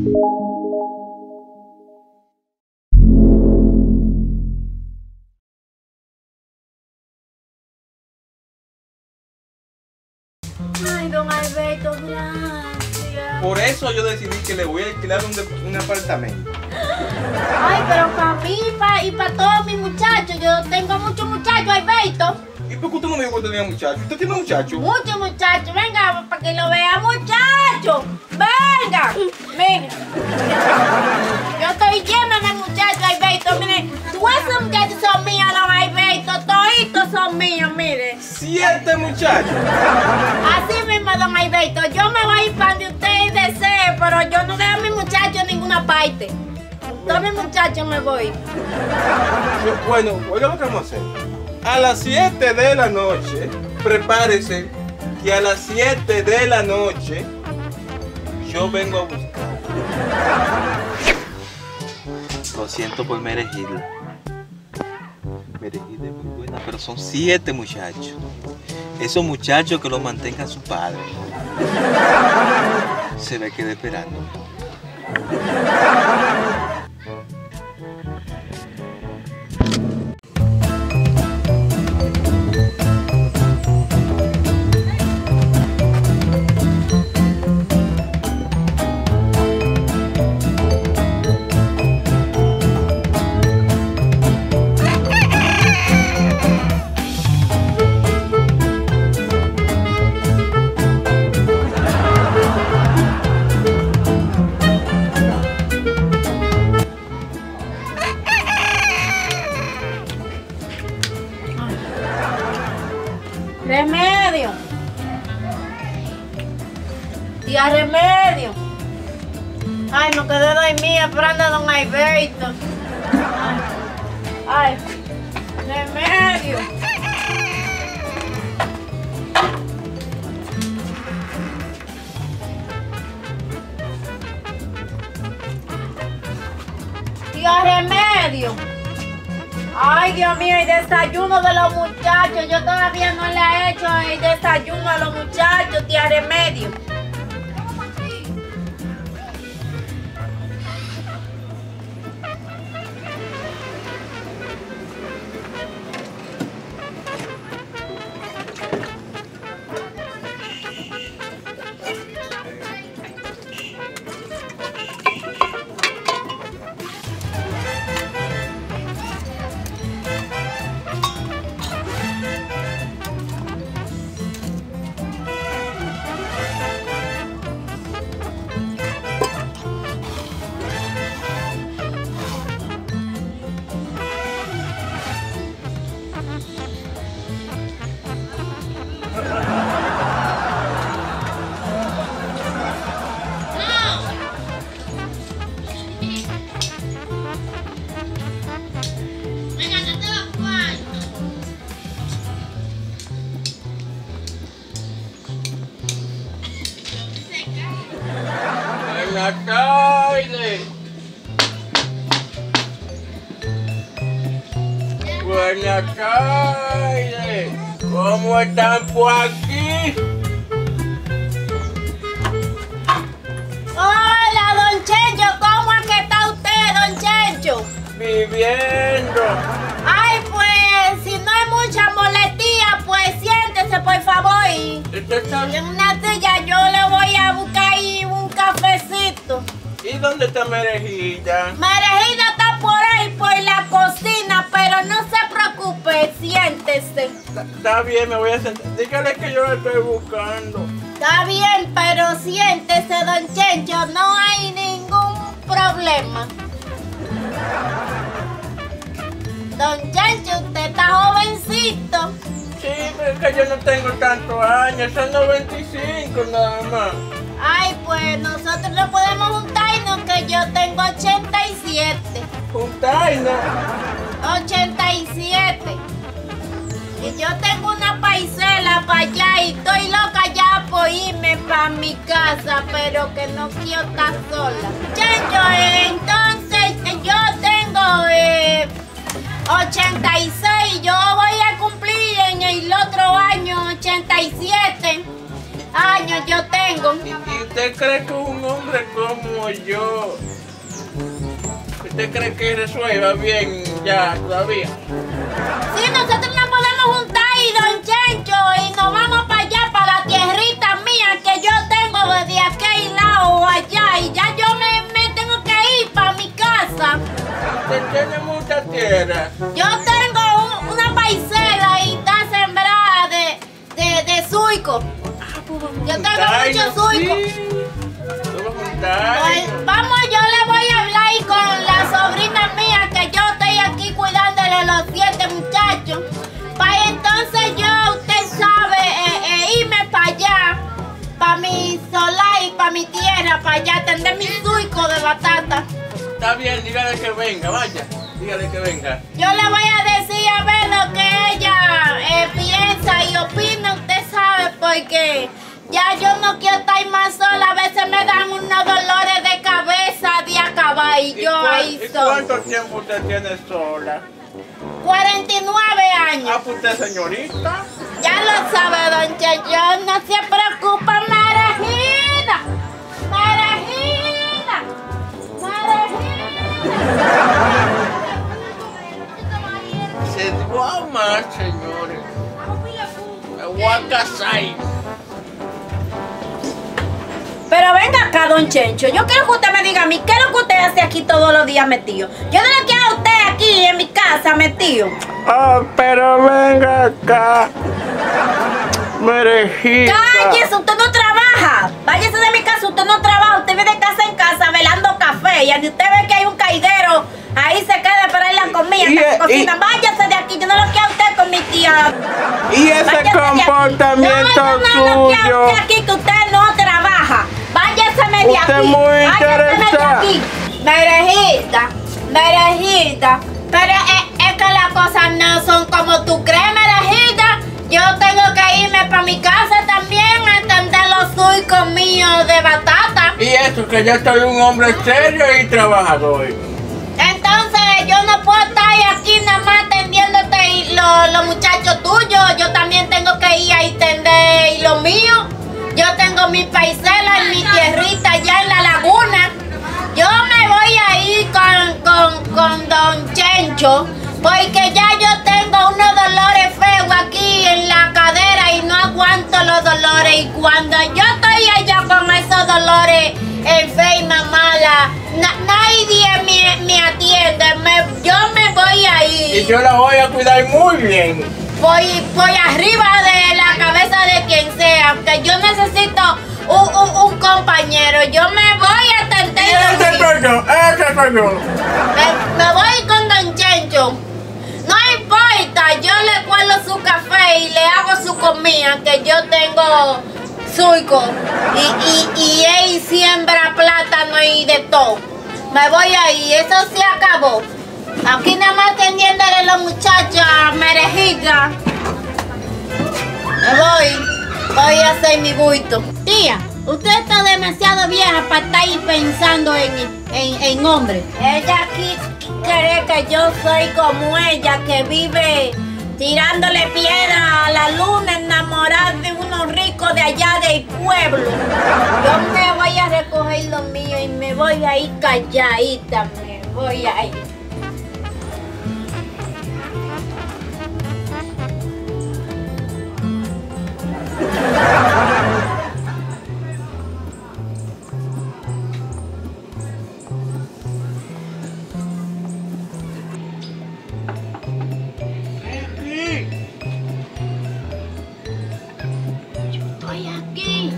Ay, don Alberto, gracias. Por eso yo decidí que le voy a alquilar un apartamento. Ay, pero para mí y para todos mis muchachos. Yo tengo muchos muchachos, Alberto. ¿Y por qué usted no me dijo que tenía muchachos? ¿Usted tiene muchachos? Muchos muchachos. Venga, para que lo vea, muchachos. Venga, venga. Yo estoy llena de muchachos, Alberto. Mire, todos esos muchachos son míos, don Alberto. Toditos son míos, mire. 7 muchachos. Así mismo, don Alberto. Yo me voy para donde usted desee, pero yo no dejo a mis muchachos en ninguna parte. Todos mis muchachos me voy. Bueno, oiga lo que vamos a hacer. A las 7 de la noche, prepárese que a las 7 de la noche yo vengo a buscar. Lo siento por Merejilda. Merejilda es muy buena, pero son 7 muchachos. Esos muchachos que los mantenga su padre. Se ve que esperando. Remedio. Tía Remedio. Ay, me quedé dormida esperando a don Alberto. Ay, Remedio. Tía Remedio. Ay, Dios mío, el desayuno de los muchachos. Yo todavía no le he hecho el desayuno a los muchachos, tía Remedio. Buenas tardes. Buenas tardes. ¿Cómo están por aquí? Hola, don Chencho. ¿Cómo es que está usted, don Chencho? Viviendo. Ay, pues, si no hay mucha molestia, pues siéntese, por favor. ¿Usted está bien? En una silla yo le voy a buscar ahí un cafecito. ¿Y dónde está Merejilda? Merejilda está por ahí, por la cocina, pero no se preocupe, siéntese. Está bien, me voy a sentar. Dígale que yo la estoy buscando. Está bien, pero siéntese, don Chencho, no hay ningún problema. Don Chencho, usted está jovencito. Sí, pero es que yo no tengo tantos años, son 95 nada más. Ay, pues nosotros no podemos juntarnos, que yo tengo 87. Juntarnos. 87. Y yo tengo una parcela para allá y estoy loca ya por irme para mi casa, pero que no quiero estar sola. Chencho, entonces yo tengo 86, yo voy a cumplir en el otro año 87. años yo tengo. ¿Y usted cree que un hombre como yo, usted cree que resuelva bien ya todavía? Sí, nosotros nos podemos juntar y don Chencho y nos vamos para allá, para la tierrita mía que yo tengo desde aquel lado allá y ya yo me tengo que ir para mi casa. Usted tiene mucha tierra. Yo tengo una parcela y está sembrada de suico. Yo tengo mucho suico. Pues, vamos, yo le voy a hablar ahí con la sobrina mía que yo estoy aquí cuidándole los 7 muchachos. Para entonces yo, usted sabe, irme para allá, para mi solar y para mi tierra, para allá, tender mi suico de batata. Está bien, dígale que venga, vaya. Dígale que venga. Yo le voy a decir a ver lo que ella piensa y opina, usted sabe, porque ya yo no quiero estar más sola. A veces me dan unos dolores de cabeza de acabar y yo ahí sola. ¿Cuánto tiempo usted tiene sola? 49 años. Ah, pues usted, señorita. Ya lo sabe, don Checho, no se preocupa, Marejida. Marejida. Se dio a amar, señores. Me voy a casar. Pero venga acá, don Chencho, yo quiero que usted me diga a mí, ¿qué es lo que usted hace aquí todos los días metido? Yo no le quiero a usted aquí en mi casa metido. Ah, pero venga acá. Merejita. Cállese, usted no trabaja. Váyase de mi casa, usted no trabaja. Usted vive de casa en casa velando café. Y si usted ve que hay un caidero, ahí se queda para ir la comida que se cocina. Váyase de aquí, yo no lo quiero a usted con mi tía. Y ese comportamiento no suyo. quiero a usted aquí, que usted no trabaja. Váyaseme de Usted aquí. muy Váyaseme de interesada. aquí. Merejita. Pero es que las cosas no son como tú crees, Merejita. Yo tengo que irme para mi casa también a atender los suicos míos de batata. Y eso, que yo soy un hombre serio y trabajador. Entonces yo no puedo estar aquí nada más atendiéndote los muchachos tuyos. Yo también tengo que ir a atender lo mío. Yo tengo mi parcela en mi tierrita allá en la laguna. Yo me voy a ir con don Chencho, porque ya yo tengo unos dolores feos aquí en la cadera y no aguanto los dolores. Y cuando yo estoy allá con esos dolores enferma, mala, nadie me atiende. Yo me voy a ir. Y yo la voy a cuidar muy bien. Voy arriba de la cabeza de quien sea, que yo necesito un compañero. Yo me voy a atender. Ese soy yo. Me voy con don Chencho. No importa, yo le cuelo su café y le hago su comida, que yo tengo suico. Y él siembra plátano y de todo. Me voy ahí, eso se acabó. Aquí nada más atendiéndole a los muchachos a Merejita. Me voy a hacer mi buito. Tía, usted está demasiado vieja para estar ahí pensando en hombre. Ella aquí cree que yo soy como ella, que vive tirándole piedra a la luna, enamorada de unos ricos de allá del pueblo. Yo me voy a recoger lo mío y me voy a ir calladita, me voy a ir. Estoy aquí.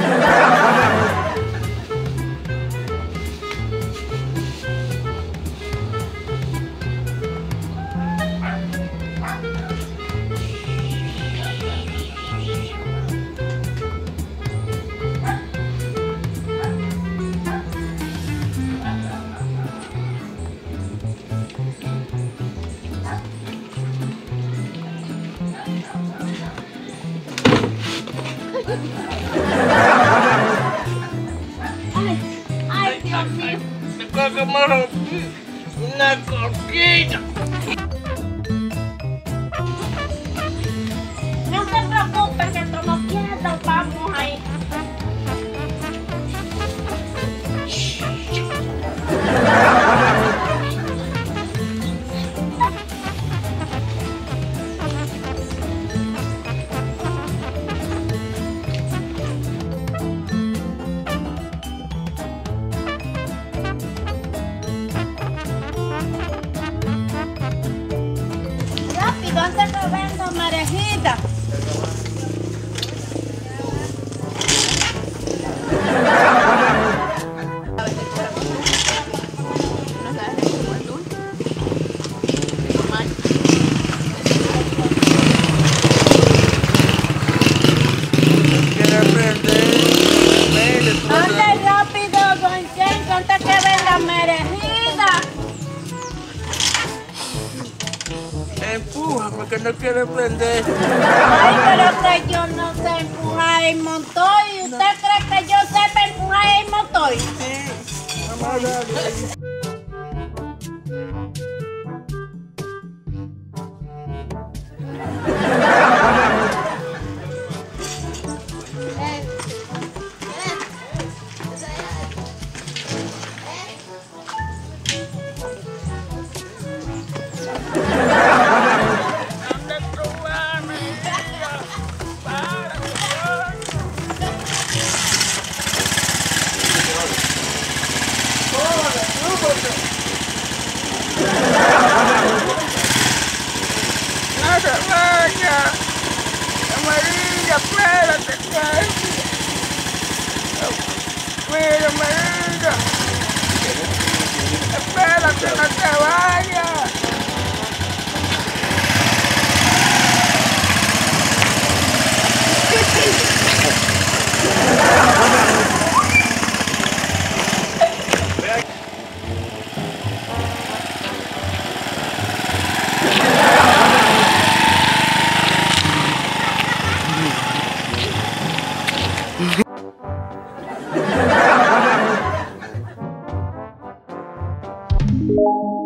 Ay, Dios mío. Después que me rompí una cosquilla. No se preocupe que como quiera nos vamos a ir. antes que venga merejida. Empújame que no quiero prender. Ay, pero que yo no sé empujar el motor. ¿Y usted cree que yo sepa empujar el motor? Sí. Vamos a darle. Amarilla, espérate, mira, amarilla. Espérate, no te vayas. You